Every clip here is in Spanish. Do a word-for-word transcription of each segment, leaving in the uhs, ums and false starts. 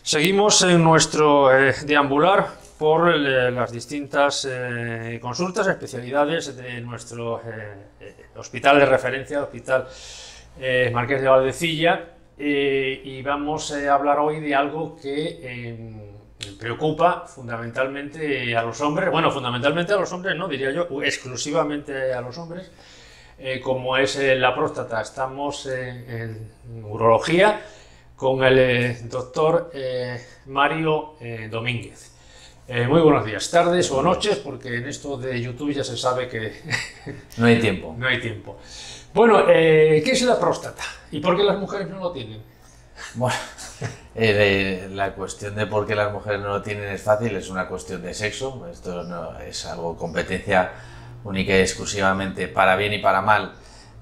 Seguimos en nuestro eh, deambular por eh, las distintas eh, consultas, especialidades de nuestro eh, eh, hospital de referencia, Hospital eh, Marqués de Valdecilla, eh, y vamos eh, a hablar hoy de algo que eh, preocupa fundamentalmente a los hombres, bueno, fundamentalmente a los hombres, no diría yo, exclusivamente a los hombres, eh, como es eh, la próstata. Estamos eh, en urología con el eh, doctor eh, Mario eh, Domínguez. Eh, muy buenos días, tardes o noches, porque en esto de YouTube ya se sabe que no hay tiempo. No hay tiempo. Bueno, eh, ¿qué es la próstata? ¿Y por qué las mujeres no lo tienen? Bueno, eh, la cuestión de por qué las mujeres no lo tienen es fácil, es una cuestión de sexo. Esto no es algo competencia única y exclusivamente, para bien y para mal,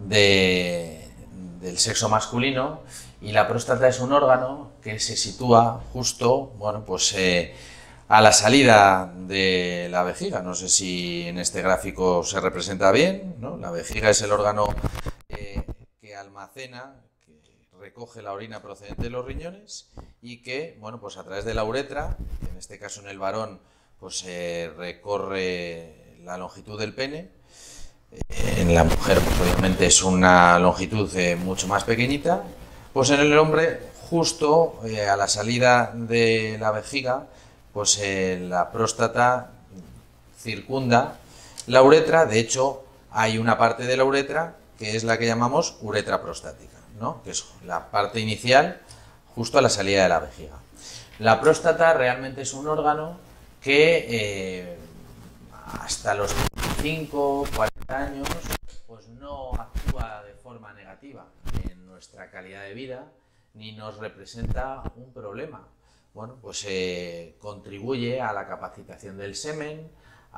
de, del sexo masculino. Y la próstata es un órgano que se sitúa justo, bueno, pues eh, a la salida de la vejiga. No sé si en este gráfico se representa bien, ¿no? La vejiga es el órgano eh, que almacena, que recoge la orina procedente de los riñones y que, bueno, pues a través de la uretra, en este caso en el varón, pues eh, recorre la longitud del pene. En la mujer, pues obviamente es una longitud eh, mucho más pequeñita. Pues en el hombre, justo eh, a la salida de la vejiga, pues eh, la próstata circunda la uretra. De hecho, hay una parte de la uretra que es la que llamamos uretra prostática, ¿no? Que es la parte inicial justo a la salida de la vejiga. La próstata realmente es un órgano que eh, hasta los veinticinco, cuarenta años pues no actúa de forma negativa en nuestra calidad de vida ni nos representa un problema. Bueno, pues eh, contribuye a la capacitación del semen,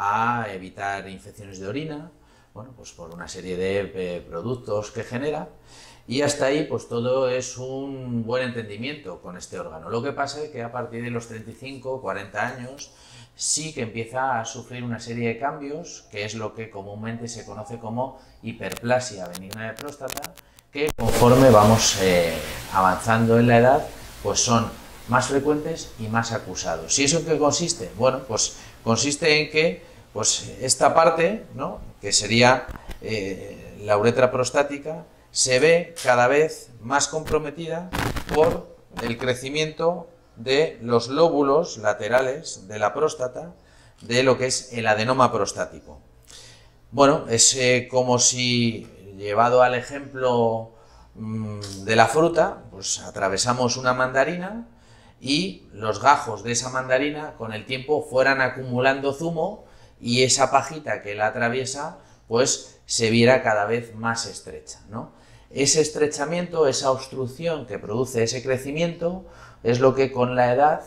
a evitar infecciones de orina, bueno, pues por una serie de eh, productos que genera, y hasta ahí pues todo es un buen entendimiento con este órgano. Lo que pasa es que a partir de los treinta y cinco, cuarenta años sí que empieza a sufrir una serie de cambios, que es lo que comúnmente se conoce como hiperplasia benigna de próstata, que conforme vamos eh, avanzando en la edad, pues son más frecuentes y más acusados. ¿Y eso en qué consiste? Bueno, pues consiste en que pues esta parte, ¿no?, que sería eh, la uretra prostática, se ve cada vez más comprometida por el crecimiento de los lóbulos laterales de la próstata, de lo que es el adenoma prostático. Bueno, es eh, como si, llevado al ejemplo mmm, de la fruta, pues atravesamos una mandarina y los gajos de esa mandarina con el tiempo fueran acumulando zumo y esa pajita que la atraviesa pues se viera cada vez más estrecha, ¿no? Ese estrechamiento, esa obstrucción que produce ese crecimiento, es lo que con la edad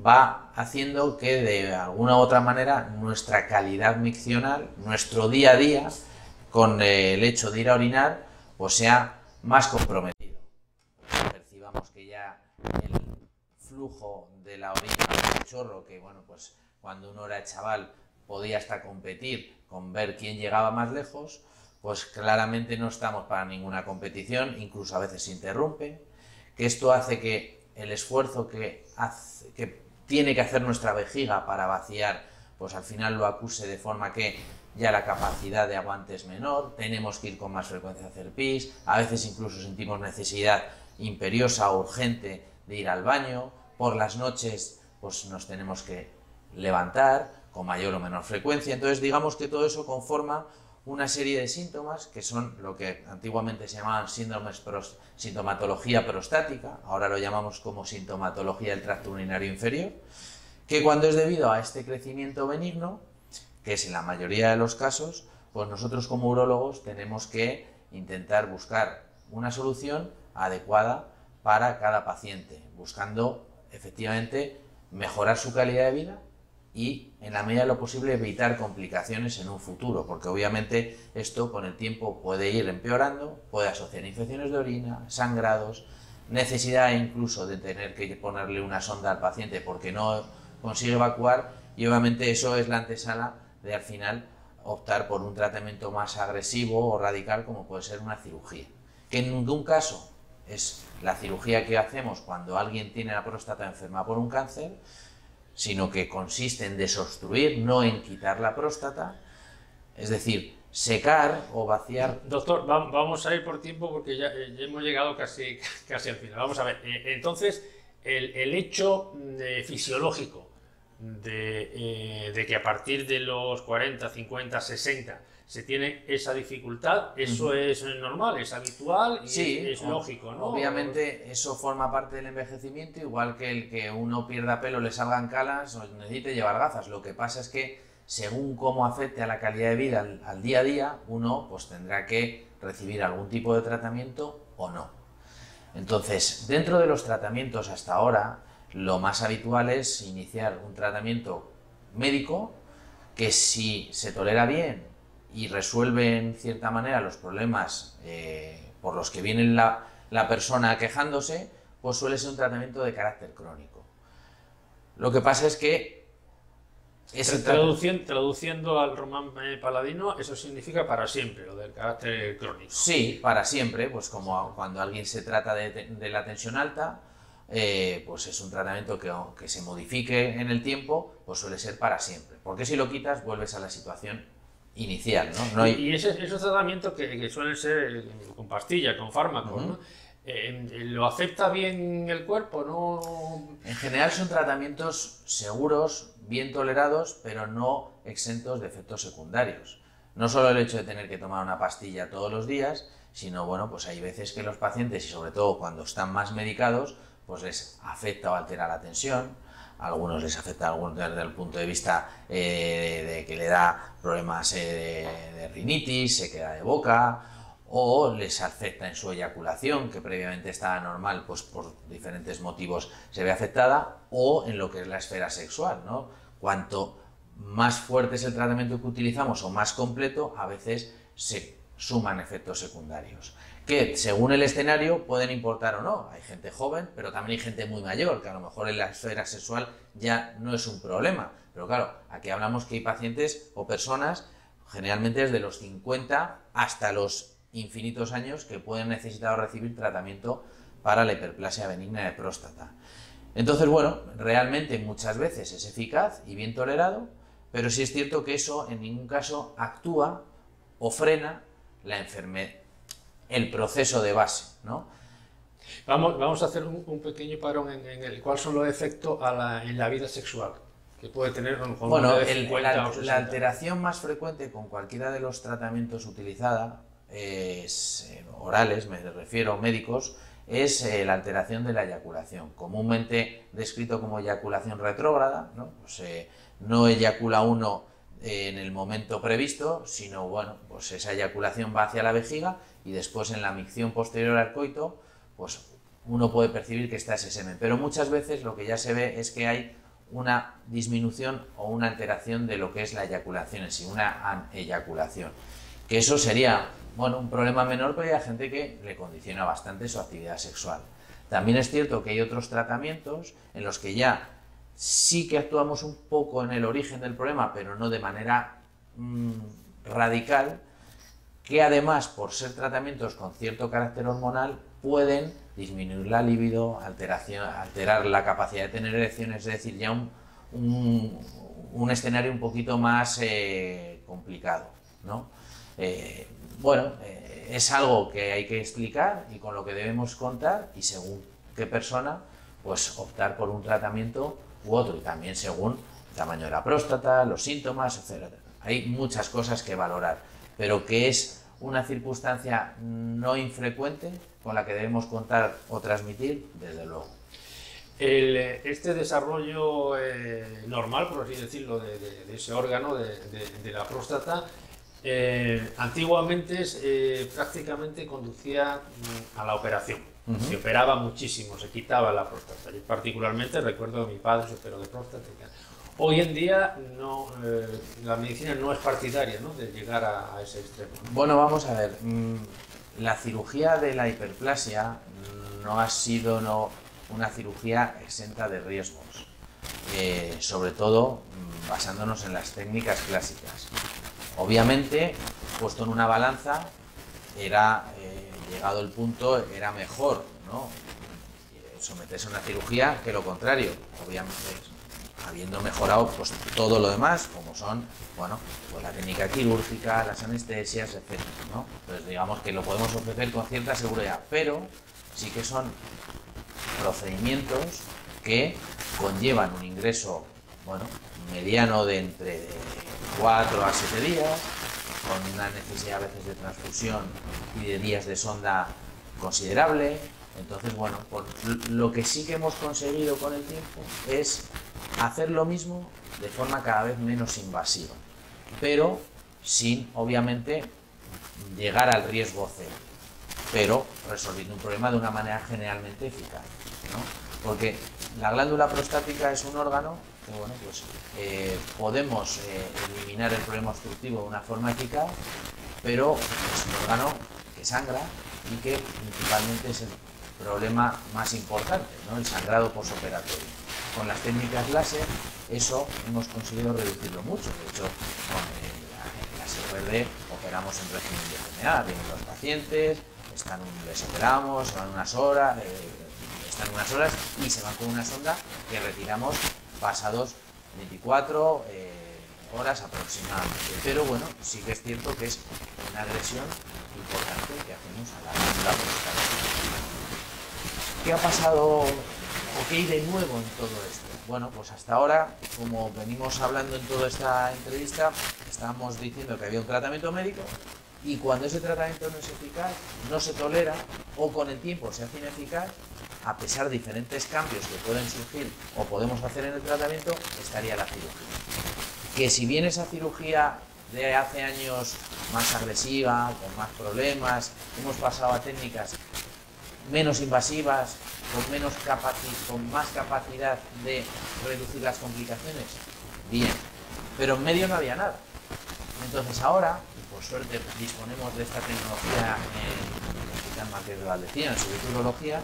va haciendo que de alguna u otra manera nuestra calidad miccional, nuestro día a día, con el hecho de ir a orinar, pues sea más comprometido. Percibamos que ya el flujo de la orina, el chorro, que bueno, pues cuando uno era chaval podía hasta competir con ver quién llegaba más lejos, pues claramente no estamos para ninguna competición, incluso a veces se interrumpe, que esto hace que el esfuerzo que, hace, que tiene que hacer nuestra vejiga para vaciar, pues al final lo acuse, de forma que ya la capacidad de aguante es menor, tenemos que ir con más frecuencia a hacer pis, a veces incluso sentimos necesidad imperiosa o urgente de ir al baño, por las noches pues nos tenemos que levantar con mayor o menor frecuencia. Entonces digamos que todo eso conforma una serie de síntomas que son lo que antiguamente se llamaban síndromes pros, sintomatología prostática, ahora lo llamamos como sintomatología del tracto urinario inferior, que cuando es debido a este crecimiento benigno, que es en la mayoría de los casos, pues nosotros como urólogos tenemos que intentar buscar una solución adecuada para cada paciente, buscando efectivamente mejorar su calidad de vida y en la medida de lo posible evitar complicaciones en un futuro, porque obviamente esto con el tiempo puede ir empeorando, puede asociar infecciones de orina, sangrados, necesidad incluso de tener que ponerle una sonda al paciente porque no consigue evacuar, y obviamente eso es la antesala de al final optar por un tratamiento más agresivo o radical como puede ser una cirugía, que en ningún caso es la cirugía que hacemos cuando alguien tiene la próstata enferma por un cáncer, sino que consiste en desobstruir, no en quitar la próstata, es decir, secar o vaciar. Doctor, va, vamos a ir por tiempo porque ya, eh, ya hemos llegado casi, casi al final. Vamos a ver, eh, entonces, el, el hecho de, fisiológico de, eh, de que a partir de los cuarenta, cincuenta, sesenta se tiene esa dificultad, eso uh-huh. es normal, es habitual y sí, es, es lógico, ¿no? Obviamente eso forma parte del envejecimiento, igual que el que uno pierda pelo, le salgan canas o necesite llevar gafas. Lo que pasa es que según cómo afecte a la calidad de vida al, al día a día, uno pues tendrá que recibir algún tipo de tratamiento o no. Entonces, dentro de los tratamientos hasta ahora, lo más habitual es iniciar un tratamiento médico que, si se tolera bien y resuelve en cierta manera los problemas eh, por los que viene la, la persona quejándose, pues suele ser un tratamiento de carácter crónico. Lo que pasa es que ese traduciendo, traduciendo al román paladino, eso significa para siempre, lo del carácter crónico. Sí, para siempre, pues como cuando alguien se trata de, de la tensión alta, eh, pues es un tratamiento que, que se modifique en el tiempo, pues suele ser para siempre. Porque si lo quitas, vuelves a la situación inicial, ¿no? No hay... Y ese, esos tratamientos que, que suelen ser con pastillas, con fármacos, uh-huh. ¿no? Eh, ¿Lo acepta bien el cuerpo? ¿No? En general son tratamientos seguros, bien tolerados, pero no exentos de efectos secundarios. No solo el hecho de tener que tomar una pastilla todos los días, sino, bueno, pues hay veces que los pacientes, y sobre todo cuando están más medicados, pues les afecta o altera la tensión. A algunos les afecta algún, desde el punto de vista eh, de, de que le da problemas eh, de, de rinitis, se queda de boca, o les afecta en su eyaculación, que previamente estaba normal, pues por diferentes motivos se ve afectada, o en lo que es la esfera sexual, ¿no? Cuanto más fuerte es el tratamiento que utilizamos o más completo, a veces se suman efectos secundarios, que según el escenario pueden importar o no. Hay gente joven, pero también hay gente muy mayor, que a lo mejor en la esfera sexual ya no es un problema. Pero claro, aquí hablamos que hay pacientes o personas, generalmente desde los cincuenta hasta los infinitos años, que pueden necesitar o recibir tratamiento para la hiperplasia benigna de próstata. Entonces, bueno, realmente muchas veces es eficaz y bien tolerado, pero sí es cierto que eso en ningún caso actúa o frena la enfermedad, el proceso de base, ¿no? Vamos, vamos a hacer un, un pequeño parón en, en el cuál son los efectos a la, en la vida sexual que puede tener con bueno, el, la, la alteración más frecuente con cualquiera de los tratamientos utilizados, es, eh, orales, me refiero, médicos, es eh, la alteración de la eyaculación, comúnmente descrito como eyaculación retrógrada, ¿no? Pues, eh, no eyacula uno eh, en el momento previsto, sino, bueno, pues esa eyaculación va hacia la vejiga y después en la micción posterior al coito, pues uno puede percibir que está ese semen, pero muchas veces lo que ya se ve es que hay una disminución o una alteración de lo que es la eyaculación en sí, una aneyaculación, que eso sería, bueno, un problema menor, pero hay gente que le condiciona bastante su actividad sexual. También es cierto que hay otros tratamientos en los que ya sí que actuamos un poco en el origen del problema, pero no de manera mmm, radical, que además, por ser tratamientos con cierto carácter hormonal, pueden disminuir la libido, alteración, alterar la capacidad de tener erecciones, es decir, ya un, un, un escenario un poquito más eh, complicado, ¿no? Eh, bueno, eh, es algo que hay que explicar y con lo que debemos contar, y según qué persona, pues optar por un tratamiento u otro, y también según el tamaño de la próstata, los síntomas, etcétera. Hay muchas cosas que valorar, pero que es una circunstancia no infrecuente con la que debemos contar o transmitir, desde luego. El, este desarrollo eh, normal, por así decirlo, de, de, de ese órgano, de, de, de la próstata, eh, antiguamente eh, prácticamente conducía a la operación. Uh-huh. Se operaba muchísimo, se quitaba la próstata. Yo particularmente recuerdo que mi padre se operó de próstata. Hoy en día no, eh, la medicina no es partidaria, ¿no?, de llegar a, a ese extremo. Bueno, vamos a ver. Mmm, la cirugía de la hiperplasia no ha sido no, una cirugía exenta de riesgos, eh, sobre todo mmm, basándonos en las técnicas clásicas. Obviamente, puesto en una balanza, era, eh, llegado el punto, era mejor ¿no? Someterse a una cirugía que lo contrario, obviamente, habiendo mejorado pues todo lo demás, como son, bueno, pues la técnica quirúrgica, las anestesias, etcétera, ¿no? Entonces digamos que lo podemos ofrecer con cierta seguridad, pero sí que son procedimientos que conllevan un ingreso, bueno, mediano de entre cuatro a siete días, con una necesidad a veces de transfusión y de días de sonda considerable. Entonces, bueno, pues lo que sí que hemos conseguido con el tiempo es hacer lo mismo de forma cada vez menos invasiva, pero sin, obviamente, llegar al riesgo cero, pero resolviendo un problema de una manera generalmente eficaz, ¿no? Porque la glándula prostática es un órgano que, bueno, pues eh, podemos eh, eliminar el problema obstructivo de una forma eficaz, pero es un órgano que sangra y que principalmente es el problema más importante, ¿no? El sangrado posoperatorio. Con las técnicas láser eso hemos conseguido reducirlo mucho. De hecho, con el láser verde operamos en régimen de enfermedad. Vienen los pacientes, están un, les operamos, se van unas horas, eh, están unas horas y se van con una sonda que retiramos pasados veinticuatro eh, horas aproximadamente. Pero bueno, sí que es cierto que es una agresión importante que hacemos a la glándula prostática. ¿Qué ha pasado o qué hay de nuevo en todo esto? Bueno, pues hasta ahora, como venimos hablando en toda esta entrevista, estábamos diciendo que había un tratamiento médico y cuando ese tratamiento no es eficaz, no se tolera o con el tiempo se hace ineficaz, a pesar de diferentes cambios que pueden surgir o podemos hacer en el tratamiento, estaría la cirugía. Que si bien esa cirugía de hace años más agresiva, con más problemas, hemos pasado a técnicas menos invasivas, con, menos capaci- con más capacidad de reducir las complicaciones, bien, pero en medio no había nada. Entonces ahora, y por suerte disponemos de esta tecnología en el Hospital Marqués de Valdecía, en su urología,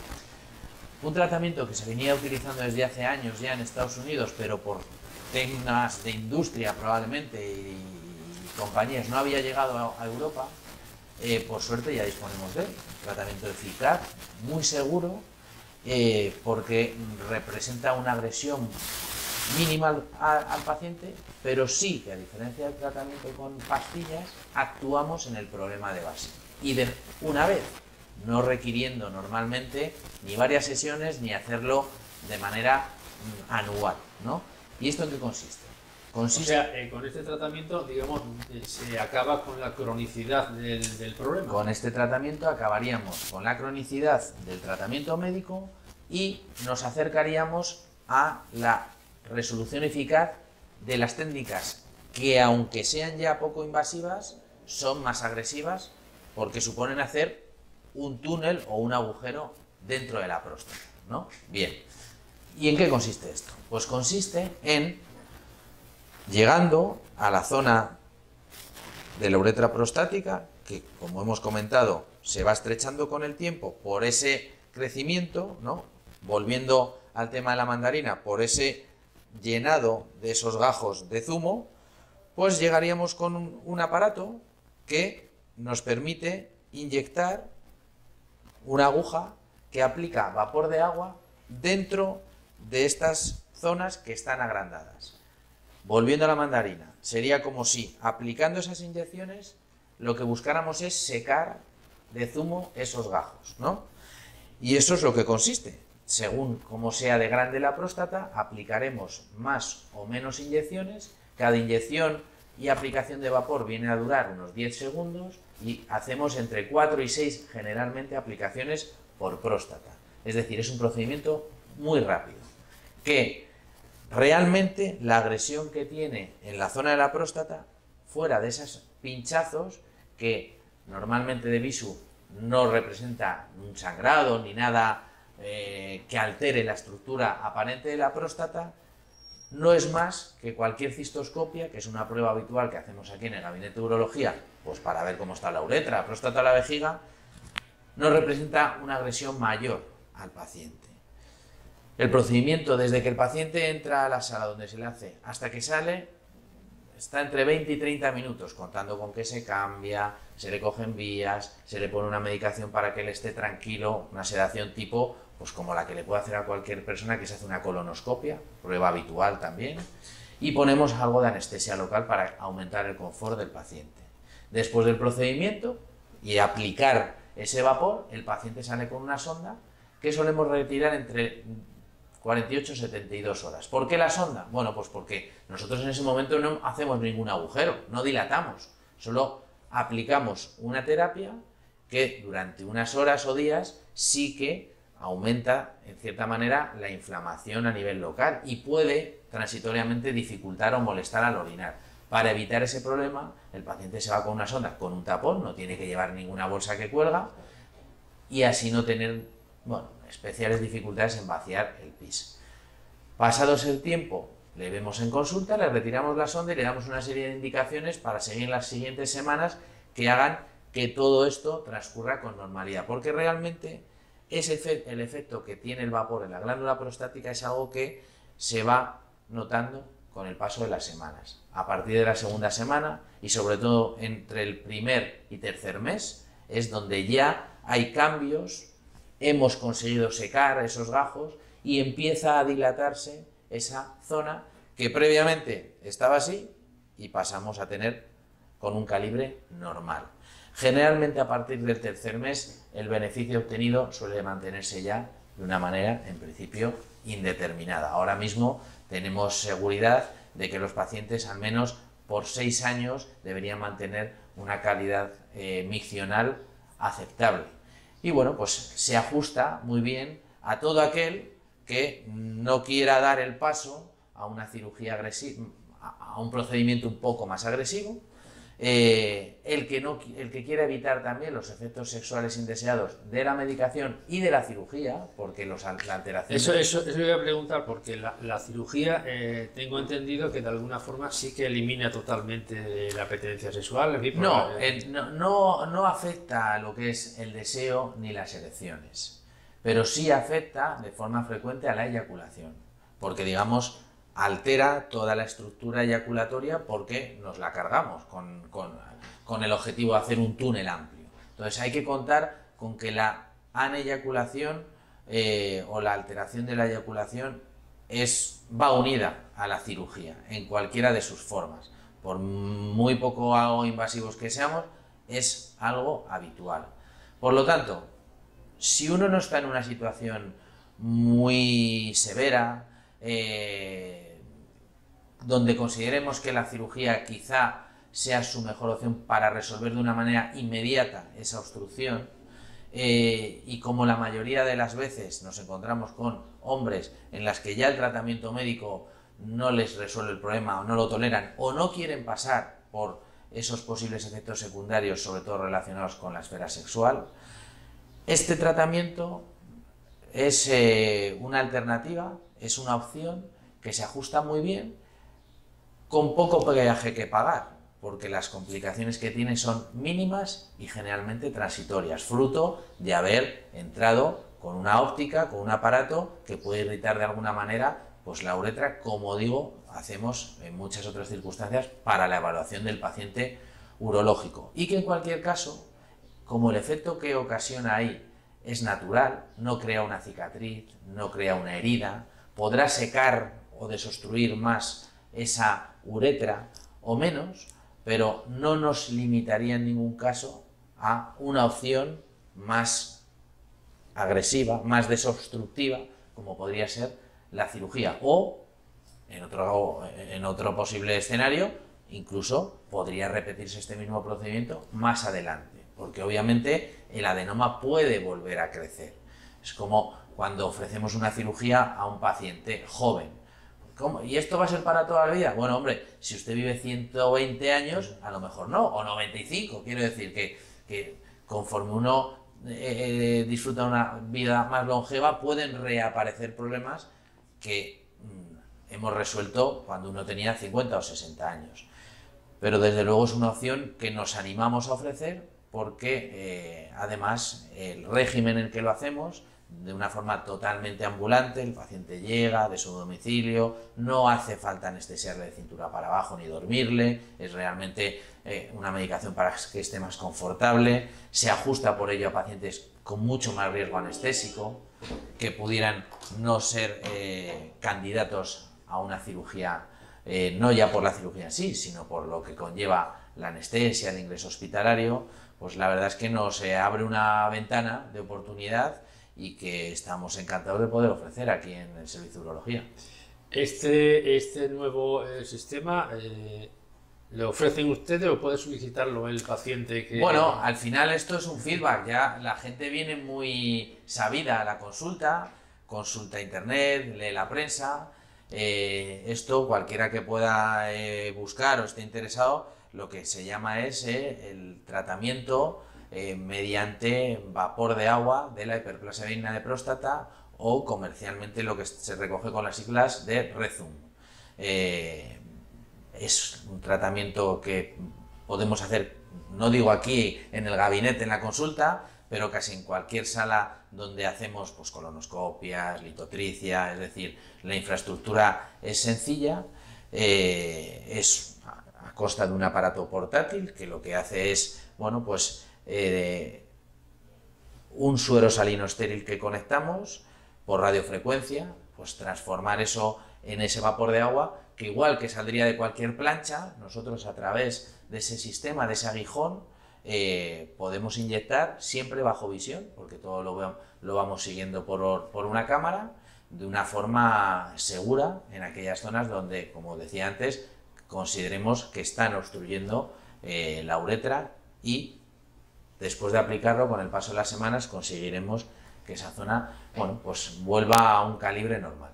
un tratamiento que se venía utilizando desde hace años ya en Estados Unidos, pero por temas de industria probablemente y, y compañías no había llegado a, a Europa. Eh, por suerte ya disponemos de él, un tratamiento eficaz, muy seguro, eh, porque representa una agresión mínima al, al paciente, pero sí que a diferencia del tratamiento con pastillas, actuamos en el problema de base. Y de una vez, no requiriendo normalmente ni varias sesiones ni hacerlo de manera mm, anual, ¿no? ¿Y esto en qué consiste? Consiste, o sea, eh, con este tratamiento, digamos, eh, se acaba con la cronicidad del, del problema. Con este tratamiento acabaríamos con la cronicidad del tratamiento médico y nos acercaríamos a la resolución eficaz de las técnicas que, aunque sean ya poco invasivas, son más agresivas porque suponen hacer un túnel o un agujero dentro de la próstata, ¿no? Bien. ¿Y en qué consiste esto? Pues consiste en, llegando a la zona de la uretra prostática, que como hemos comentado se va estrechando con el tiempo por ese crecimiento, ¿no? Volviendo al tema de la mandarina, por ese llenado de esos gajos de zumo, pues llegaríamos con un, un aparato que nos permite inyectar una aguja que aplica vapor de agua dentro de estas zonas que están agrandadas. Volviendo a la mandarina, sería como si, aplicando esas inyecciones, lo que buscáramos es secar de zumo esos gajos, ¿no? Y eso es lo que consiste. Según cómo sea de grande la próstata, aplicaremos más o menos inyecciones. Cada inyección y aplicación de vapor viene a durar unos diez segundos y hacemos entre cuatro y seis generalmente aplicaciones por próstata. Es decir, es un procedimiento muy rápido, que realmente la agresión que tiene en la zona de la próstata, fuera de esos pinchazos, que normalmente de visu no representa un sangrado ni nada eh, que altere la estructura aparente de la próstata, no es más que cualquier cistoscopia, que es una prueba habitual que hacemos aquí en el gabinete de urología, pues para ver cómo está la uretra, la próstata o la vejiga, no representa una agresión mayor al paciente. El procedimiento, desde que el paciente entra a la sala donde se le hace hasta que sale, está entre veinte y treinta minutos, contando con que se cambia, se le cogen vías, se le pone una medicación para que él esté tranquilo, una sedación tipo, pues como la que le puede hacer a cualquier persona que se hace una colonoscopia, prueba habitual también, y ponemos algo de anestesia local para aumentar el confort del paciente. Después del procedimiento y aplicar ese vapor, el paciente sale con una sonda que solemos retirar entre cuarenta y ocho y setenta y dos horas. ¿Por qué la sonda? Bueno, pues porque nosotros en ese momento no hacemos ningún agujero, no dilatamos, solo aplicamos una terapia que durante unas horas o días sí que aumenta en cierta manera la inflamación a nivel local y puede transitoriamente dificultar o molestar al orinar. Para evitar ese problema, el paciente se va con una sonda, con un tapón, no tiene que llevar ninguna bolsa que cuelga y así no tener, bueno, especiales dificultades en vaciar el pis. Pasados el tiempo, le vemos en consulta, le retiramos la sonda y le damos una serie de indicaciones para seguir en las siguientes semanas que hagan que todo esto transcurra con normalidad, porque realmente ese efe- el efecto que tiene el vapor en la glándula prostática es algo que se va notando con el paso de las semanas. A partir de la segunda semana y sobre todo entre el primer y tercer mes es donde ya hay cambios, hemos conseguido secar esos gajos y empieza a dilatarse esa zona que previamente estaba así y pasamos a tener con un calibre normal. Generalmente a partir del tercer mes el beneficio obtenido suele mantenerse ya de una manera en principio indeterminada. Ahora mismo tenemos seguridad de que los pacientes al menos por seis años deberían mantener una calidad eh, miccional aceptable. Y bueno, pues se ajusta muy bien a todo aquel que no quiera dar el paso a una cirugía agresiva, a un procedimiento un poco más agresivo, eh, el, que no, el que quiera evitar también los efectos sexuales indeseados de la medicación y de la cirugía, porque los, la alteración... Eso, eso, eso voy a preguntar, porque la, la cirugía, eh, tengo entendido que de alguna forma sí que elimina totalmente la apetencia sexual. En fin, no, porque, eh, no, no, no afecta a lo que es el deseo ni las erecciones, pero sí afecta de forma frecuente a la eyaculación, porque digamos altera toda la estructura eyaculatoria porque nos la cargamos con, con, con el objetivo de hacer un túnel amplio. Entonces hay que contar con que la aneyaculación eh, o la alteración de la eyaculación es, va unida a la cirugía en cualquiera de sus formas. Por muy poco invasivos que seamos, es algo habitual. Por lo tanto, si uno no está en una situación muy severa, eh, donde consideremos que la cirugía quizá sea su mejor opción para resolver de una manera inmediata esa obstrucción, eh, y como la mayoría de las veces nos encontramos con hombres en las que ya el tratamiento médico no les resuelve el problema o no lo toleran o no quieren pasar por esos posibles efectos secundarios, sobre todo relacionados con la esfera sexual, este tratamiento es eh, una alternativa, es una opción que se ajusta muy bien, con poco peaje que pagar, porque las complicaciones que tiene son mínimas y generalmente transitorias, fruto de haber entrado con una óptica, con un aparato que puede irritar de alguna manera pues la uretra, como digo, hacemos en muchas otras circunstancias para la evaluación del paciente urológico. Y que en cualquier caso, como el efecto que ocasiona ahí es natural, no crea una cicatriz, no crea una herida, podrá secar o desobstruir más esa uretra o menos, pero no nos limitaría en ningún caso a una opción más agresiva, más desobstructiva, como podría ser la cirugía, o en otro, en otro posible escenario, incluso podría repetirse este mismo procedimiento más adelante, porque obviamente el adenoma puede volver a crecer. Es como cuando ofrecemos una cirugía a un paciente joven. ¿Cómo? ¿Y esto va a ser para toda la vida? Bueno, hombre, si usted vive ciento veinte años, a lo mejor no, o noventa y cinco. Quiero decir que, que conforme uno eh, disfruta una vida más longeva, pueden reaparecer problemas que mmm, hemos resuelto cuando uno tenía cincuenta o sesenta años. Pero desde luego es una opción que nos animamos a ofrecer porque eh, además el régimen en el que lo hacemos de una forma totalmente ambulante, el paciente llega de su domicilio, no hace falta anestesiarle de cintura para abajo ni dormirle, es realmente eh, una medicación para que esté más confortable, se ajusta por ello a pacientes con mucho más riesgo anestésico, que pudieran no ser eh, candidatos a una cirugía, eh, no ya por la cirugía en sí, sino por lo que conlleva la anestesia, el ingreso hospitalario. Pues la verdad es que nos eh, abre una ventana de oportunidad y que estamos encantados de poder ofrecer aquí en el Servicio de Urología. Este, este nuevo eh, sistema, eh, ¿le ofrecen ustedes o puede solicitarlo el paciente? Que... Bueno, al final esto es un feedback, ya la gente viene muy sabida a la consulta, consulta internet, lee la prensa, eh, esto cualquiera que pueda eh, buscar o esté interesado, lo que se llama es eh, el tratamiento eh, mediante vapor de agua de la hiperplasia benigna de próstata o comercialmente lo que se recoge con las siglas de Rezum. Eh, es un tratamiento que podemos hacer, no digo aquí en el gabinete, en la consulta, pero casi en cualquier sala donde hacemos pues, colonoscopias, litotricia, es decir, la infraestructura es sencilla, eh, es a costa de un aparato portátil que lo que hace es, bueno, pues eh, un suero salino estéril que conectamos por radiofrecuencia, pues transformar eso en ese vapor de agua, que igual que saldría de cualquier plancha, nosotros a través de ese sistema, de ese aguijón, eh, podemos inyectar siempre bajo visión, porque todo lo, lo vamos siguiendo por, por una cámara, de una forma segura en aquellas zonas donde, como decía antes, consideremos que están obstruyendo eh, la uretra, y después de aplicarlo, con el paso de las semanas, conseguiremos que esa zona, bueno, pues vuelva a un calibre normal.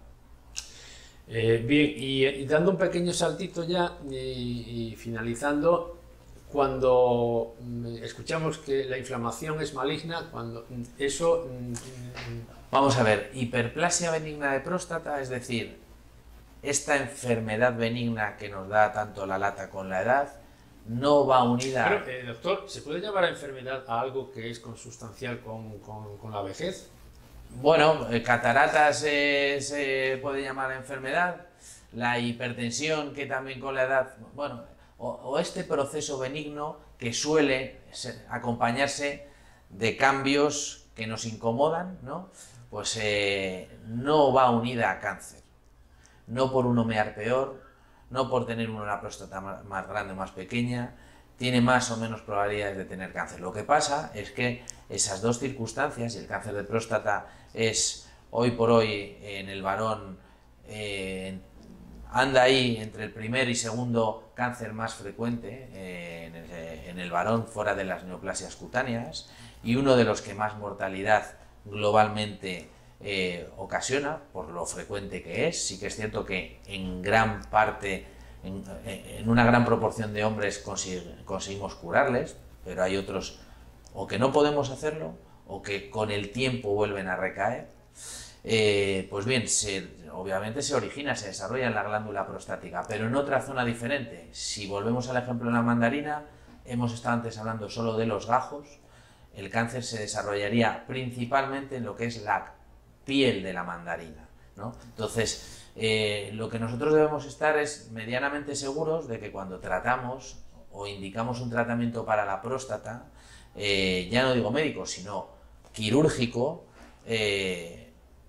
Eh, bien, y, y dando un pequeño saltito ya y, y finalizando, cuando mm, escuchamos que la inflamación es maligna, cuando mm, eso... Mm, Vamos a ver, hiperplasia benigna de próstata, es decir, esta enfermedad benigna que nos da tanto la lata con la edad, no va unida... Pero, eh, doctor, ¿se puede llamar a enfermedad a algo que es consustancial con, con, con la vejez? Bueno, eh, cataratas eh, se puede llamar enfermedad, la hipertensión que también con la edad, bueno, o, o este proceso benigno que suele ser, acompañarse de cambios que nos incomodan, ¿no? Pues eh, no va unida a cáncer, no por uno mear peor, no por tener uno una próstata más, más grande o más pequeña, tiene más o menos probabilidades de tener cáncer. Lo que pasa es que esas dos circunstancias, y el cáncer de próstata es hoy por hoy en el varón, eh, anda ahí entre el primer y segundo cáncer más frecuente eh, en, el, en el varón fuera de las neoplasias cutáneas, y uno de los que más mortalidad globalmente eh, ocasiona por lo frecuente que es. Sí que es cierto que en gran parte, en, en una gran proporción de hombres consig- conseguimos curarles, pero hay otros o que no podemos hacerlo o que con el tiempo vuelven a recaer. Eh, pues bien, se, obviamente se origina, se desarrolla en la glándula prostática, pero en otra zona diferente. Si volvemos al ejemplo de la mandarina, hemos estado antes hablando solo de los gajos, el cáncer se desarrollaría principalmente en lo que es la piel de la mandarina, ¿no? Entonces, eh, lo que nosotros debemos estar es medianamente seguros de que cuando tratamos o indicamos un tratamiento para la próstata, eh, ya no digo médico, sino quirúrgico, eh,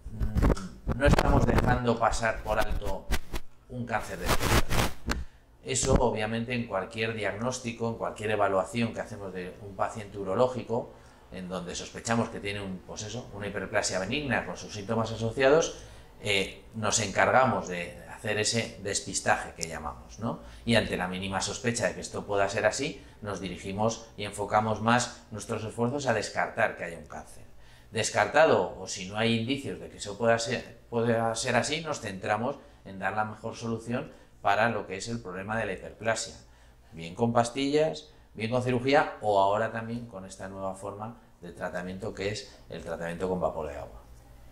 no estamos dejando pasar por alto un cáncer de próstata. Eso, obviamente, en cualquier diagnóstico, en cualquier evaluación que hacemos de un paciente urológico, en donde sospechamos que tiene un, pues eso, una hiperplasia benigna con sus síntomas asociados, eh, nos encargamos de hacer ese despistaje que llamamos, ¿no? Y ante la mínima sospecha de que esto pueda ser así, nos dirigimos y enfocamos más nuestros esfuerzos a descartar que haya un cáncer. Descartado, o si no hay indicios de que eso pueda ser, pueda ser así, nos centramos en dar la mejor solución para lo que es el problema de la hiperplasia, bien con pastillas, bien con cirugía, o ahora también con esta nueva forma de tratamiento que es el tratamiento con vapor de agua.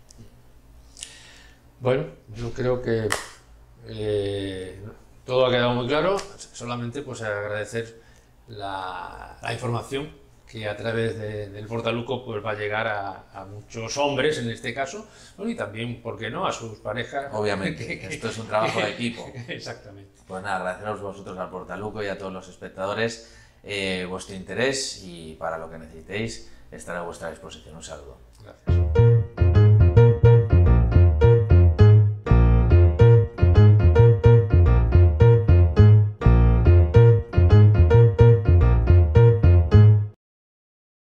Bueno, yo creo que eh, todo ha quedado muy claro, solamente pues agradecer la, la información que a través de, del Portaluco pues va a llegar a, a muchos hombres en este caso, bueno, y también, ¿por qué no?, a sus parejas. Obviamente, que, que, esto es un trabajo de equipo. Exactamente. Pues nada, agradeceros vosotros al Portaluco y a todos los espectadores eh, vuestro interés, y para lo que necesitéis estaré a vuestra disposición. Un saludo. Gracias.